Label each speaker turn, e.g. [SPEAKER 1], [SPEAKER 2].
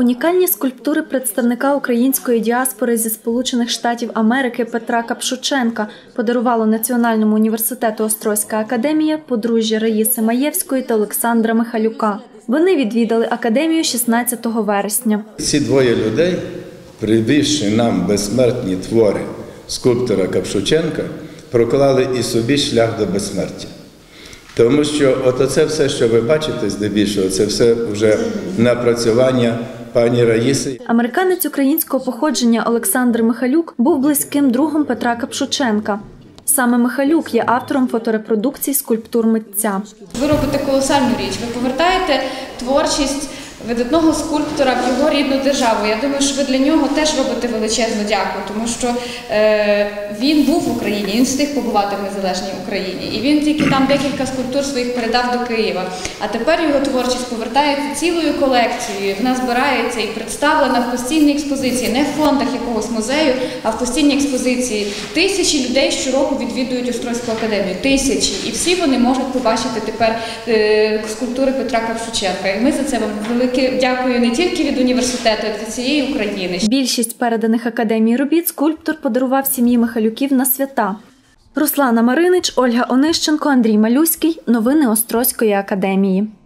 [SPEAKER 1] Унікальні скульптури представника української діаспори зі Сполучених Штатів Америки Петра Капшученка подарувало Національному університету Острозька академія подружжя Раїси Маєвської та Олександра Михалюка. Вони відвідали академію 16 вересня.
[SPEAKER 2] Ці двоє людей, привівши нам безсмертні твори скульптора Капшученка, проклали і собі шлях до безсмертя. Тому що оце все, що ви бачите здебільшого, це все вже напрацювання пані Раїси.
[SPEAKER 1] Американець українського походження Олександр Михалюк був близьким другом Петра Капшученка. Саме Михалюк є автором фоторепродукцій скульптур митця.
[SPEAKER 3] Ви робите колосальну річ, ви повертаєте творчість видатного скульптора в його рідну державу. Я думаю, що ви для нього теж робите величезну дяку, тому що він був в Україні, він встиг побувати в незалежній Україні. І він тільки там декілька скульптур своїх передав до Києва. А тепер його творчість повертається цілою колекцією. Вона збирається і представлена в постійній експозиції, не в фондах якогось музею, а в постійній експозиції. Тисячі людей щороку відвідують Острозьку академію. Тисячі. І всі вони можуть побачити тепер скульптури Петра Капшученка. І ми за це вам велике дякую не тільки від університету, а й від цієї України.
[SPEAKER 1] Більшість переданих академії робіт скульптор подарував сім'ї Михалюків на свята. Руслана Маринич, Ольга Онищенко, Андрій Малюський. Новини Острозької академії.